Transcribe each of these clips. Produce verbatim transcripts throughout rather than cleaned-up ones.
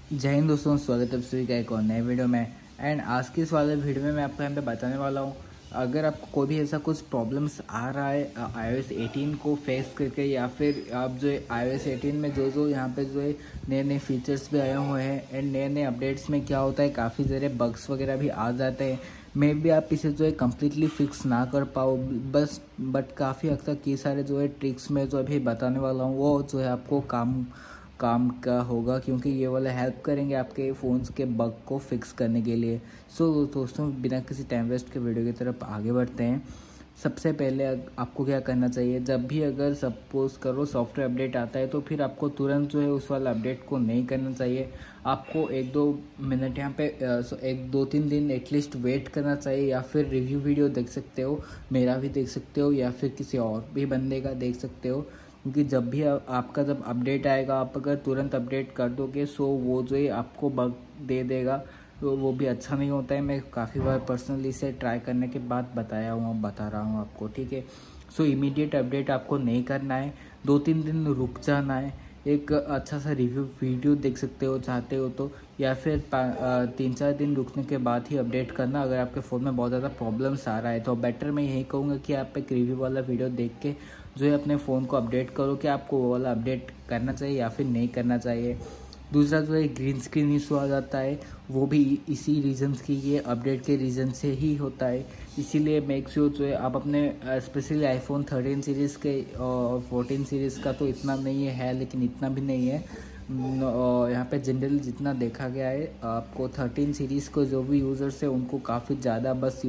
जय हिंद दोस्तों, स्वागत है आप सभी का एक और नए वीडियो में। एंड आज की इस वाले वीडियो में मैं आपको यहाँ पे बताने वाला हूँ, अगर आपको कोई भी ऐसा कुछ प्रॉब्लम्स आ रहा है iOS एटीन को फेस करके, या फिर आप जो है iOS एटीन में जो जो यहाँ पे जो है नए नए फीचर्स भी आए हुए हैं एंड नए नए अपडेट्स में क्या होता है, काफ़ी सारे बग्स वगैरह भी आ जाते हैं। मे भी आप इसे जो है कम्प्लीटली फिक्स ना कर पाओ, बस बट काफ़ी हद तक ये सारे जो है ट्रिक्स में जो अभी बताने वाला हूँ वो जो है आपको काम काम का होगा, क्योंकि ये वाला हेल्प करेंगे आपके फ़ोन्स के बग को फिक्स करने के लिए। सो so, दोस्तों बिना किसी टाइम वेस्ट के वीडियो की तरफ आगे बढ़ते हैं। सबसे पहले आपको क्या करना चाहिए, जब भी अगर सपोज करो सॉफ्टवेयर अपडेट आता है तो फिर आपको तुरंत जो है उस वाला अपडेट को नहीं करना चाहिए। आपको एक दो मिनट यहाँ पे एक दो तीन दिन एटलीस्ट वेट करना चाहिए, या फिर रिव्यू वीडियो देख सकते हो, मेरा भी देख सकते हो या फिर किसी और भी बंदे का देख सकते हो। क्योंकि जब भी आपका जब अपडेट आएगा, आप अगर तुरंत अपडेट कर दोगे सो वो जो है आपको बग दे देगा, तो वो भी अच्छा नहीं होता है। मैं काफ़ी बार पर्सनली इसे ट्राई करने के बाद बताया हूँ बता रहा हूँ आपको, ठीक है। सो इमीडिएट अपडेट आपको नहीं करना है, दो तीन दिन रुक जाना है, एक अच्छा सा रिव्यू वीडियो देख सकते हो चाहते हो तो, या फिर तीन चार दिन रुकने के बाद ही अपडेट करना। अगर आपके फ़ोन में बहुत ज़्यादा प्रॉब्लम्स आ रहा है तो बेटर मैं यही कहूँगा कि आप एक रिव्यू वाला वीडियो देख के जो है अपने फ़ोन को अपडेट करो कि आपको वो वाला अपडेट करना चाहिए या फिर नहीं करना चाहिए। दूसरा जो है ग्रीन स्क्रीन इशू आ जाता है, वो भी इसी रीज़न की, ये अपडेट के रीज़न से ही होता है। इसीलिए मेक श्योर जो है आप अपने स्पेशली आईफोन थर्टीन सीरीज़ के और फोर्टीन सीरीज़ का तो इतना नहीं है, लेकिन इतना भी नहीं है यहाँ पे जनरली जितना देखा गया है, आपको थर्टीन सीरीज़ को जो भी यूज़र्स है उनको काफ़ी ज़्यादा बस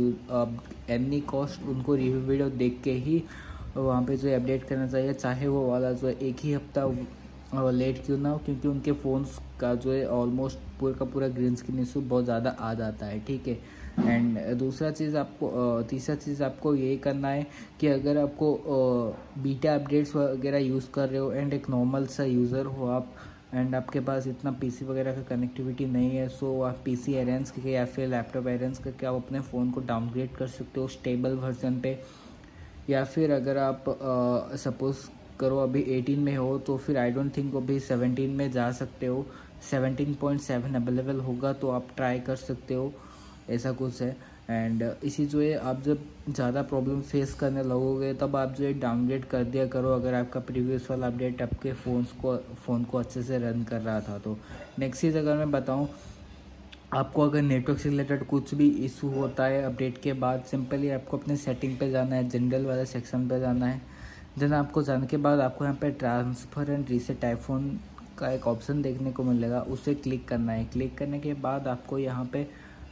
एनी कॉस्ट उनको रिव्यू वीडियो देख के ही वहाँ पे जो है अपडेट करना चाहिए, चाहे वो वाला जो है एक ही हफ्ता लेट क्यों ना हो, क्योंकि उनके फ़ोन्स का जो है ऑलमोस्ट पूरा का पूरा ग्रीन स्क्रीन इशू बहुत ज़्यादा आ जाता है, ठीक है। एंड दूसरा चीज़ आपको तीसरा चीज़ आपको ये करना है कि अगर आपको बीटा अपडेट्स वगैरह यूज़ कर रहे हो एंड एक नॉर्मल सा यूज़र हो आप, एंड आपके पास इतना पीसी वगैरह का कनेक्टिविटी नहीं है, सो आप पीसी अरेंज करके या फिर लैपटॉप अरेंज करके आप अपने फ़ोन को डाउनग्रेड कर सकते हो स्टेबल वर्जन पे। या फिर अगर आप सपोज़ करो अभी एटीन में हो तो फिर आई डोंट थिंक अभी सेवनटीन में जा सकते हो, सेवनटीन पॉइंट सेवन अवेलेबल होगा तो आप ट्राई कर सकते हो, ऐसा कुछ है। एंड इसी जो है आप जब ज़्यादा प्रॉब्लम फेस करने लगोगे तब आप जो है डाउनग्रेड कर दिया करो, अगर आपका प्रीवियस वाला अपडेट आपके फ़ोन्स को फ़ोन को अच्छे से रन कर रहा था तो। नेक्स्ट चीज़ अगर मैं बताऊँ, आपको अगर नेटवर्क से रिलेटेड कुछ भी इशू होता है अपडेट के बाद, सिंपली आपको अपने सेटिंग पे जाना है, जनरल वाले सेक्शन पे जाना है। देन आपको जाने के बाद आपको यहाँ पे ट्रांसफ़र एंड रीसेट आईफोन का एक ऑप्शन देखने को मिलेगा, उसे क्लिक करना है। क्लिक करने के बाद आपको यहाँ पे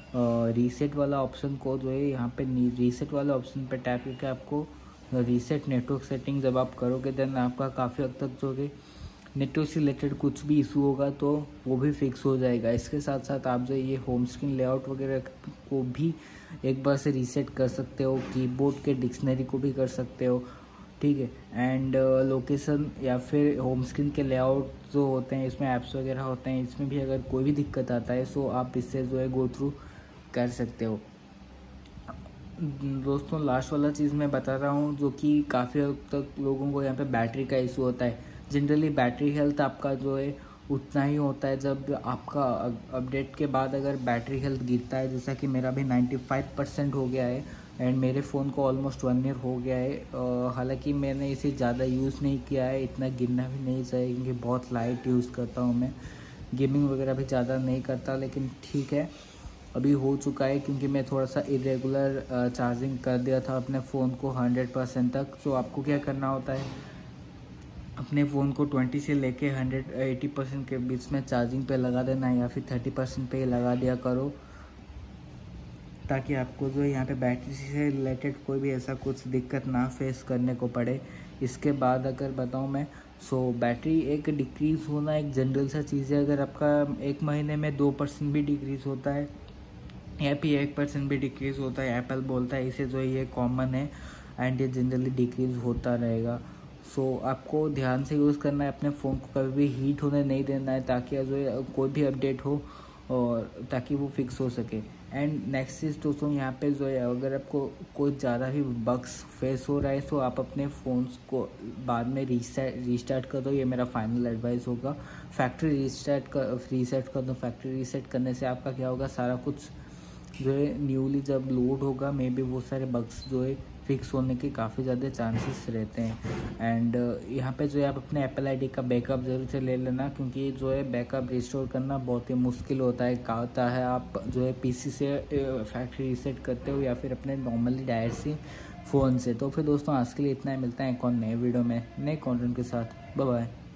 रीसेट वाला ऑप्शन को जो है यहाँ पे रीसेट वाले ऑप्शन पे टैप करके आपको रीसेट नेटवर्क सेटिंग जब आप करोगे, देन आपका काफ़ी हद तक जो है नेटवर्क से रिलेटेड कुछ भी इशू होगा तो वो भी फिक्स हो जाएगा। इसके साथ साथ आप जो ये होम स्क्रीन लेआउट वगैरह को भी एक बार से रीसेट कर सकते हो, कीबोर्ड के डिक्शनरी को भी कर सकते हो, ठीक है। एंड लोकेशन या फिर होम स्क्रीन के लेआउट जो होते हैं, इसमें ऐप्स वगैरह होते हैं, इसमें भी अगर कोई भी दिक्कत आता है सो आप इससे जो है गो थ्रू कर सकते हो। दोस्तों लास्ट वाला चीज़ मैं बता रहा हूँ जो कि काफ़ी हद तक लोगों को यहाँ पे बैटरी का इशू होता है। जनरली बैटरी हेल्थ आपका जो है उतना ही होता है जब आपका अपडेट के बाद अगर बैटरी हेल्थ गिरता है, जैसा कि मेरा भी नाइन्टी फाइव परसेंट हो गया है एंड मेरे फ़ोन को ऑलमोस्ट वन ईयर हो गया है। हालांकि मैंने इसे ज़्यादा यूज़ नहीं किया है, इतना गिरना भी नहीं चाहिए क्योंकि बहुत लाइट यूज़ करता हूँ मैं, गेमिंग वगैरह भी ज़्यादा नहीं करता, लेकिन ठीक है अभी हो चुका है क्योंकि मैं थोड़ा सा इरेगुलर चार्जिंग कर दिया था अपने फ़ोन को हंड्रेड परसेंट तक। सो आपको क्या करना होता है, अपने फ़ोन को ट्वेंटी से लेके हंड्रेड एटी परसेंट के बीच में चार्जिंग पे लगा देना है, या फिर थर्टी परसेंट पे ही लगा दिया करो, ताकि आपको जो है यहाँ पे बैटरी से रिलेटेड कोई भी ऐसा कुछ दिक्कत ना फेस करने को पड़े। इसके बाद अगर बताऊँ मैं, सो बैटरी एक डिक्रीज़ होना एक जनरल सा चीज़ है। अगर आपका एक महीने में दो परसेंट भी डिक्रीज़ होता है या फिर एक परसेंट भी डिक्रीज़ होता है, एप्पल बोलता है इसे जो ये कॉमन है एंड ये जनरली डिक्रीज़ होता रहेगा। सो so, आपको ध्यान से यूज़ करना है, अपने फ़ोन को कभी भी हीट होने नहीं देना है, ताकि जो कोई भी अपडेट हो और ताकि वो फिक्स हो सके। एंड नेक्स्ट चीज़ दोस्तों, यहाँ पे जो है अगर आपको कोई ज़्यादा ही बग्स फेस हो रहा है तो आप अपने फ़ोन्स को बाद में रीसेट रीस्टार्ट कर दो। ये मेरा फाइनल एडवाइस होगा। फैक्ट्री रीस्टार्ट कर रीसेट कर दो। फैक्ट्री रीसेट करने से आपका क्या होगा, सारा कुछ जो है न्यूली जब लोड होगा मे बी वो सारे बग्स जो है फिक्स होने के काफ़ी ज़्यादा चांसेस रहते हैं। एंड यहाँ पे जो है आप अपने एप्पल आईडी का बैकअप ज़रूर से ले लेना, क्योंकि जो है बैकअप रिस्टोर करना बहुत ही मुश्किल होता है। क्या होता है, आप जो है पीसी से फैक्ट्री रीसेट करते हो या फिर अपने नॉर्मली डायरेक्ट से फ़ोन से। तो फिर दोस्तों आज के लिए इतना ही, मिलता है एक और नए वीडियो में नए कंटेंट के साथ। Bye bye.